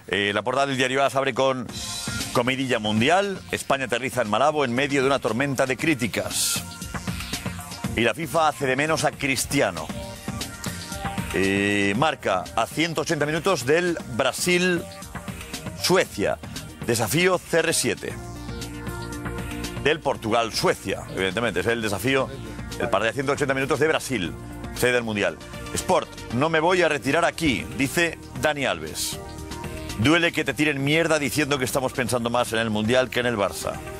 La portada del diario AS abre con comidilla mundial. España aterriza en Malabo en medio de una tormenta de críticas. Y la FIFA hace de menos a Cristiano. Marca a 180 minutos del Brasil-Suecia. Desafío CR7. Del Portugal-Suecia, evidentemente. Es el desafío, el partido de 180 minutos de Brasil, sede del Mundial. Sport, no me voy a retirar aquí, dice Dani Alves. Duele que te tiren mierda diciendo que estamos pensando más en el Mundial que en el Barça.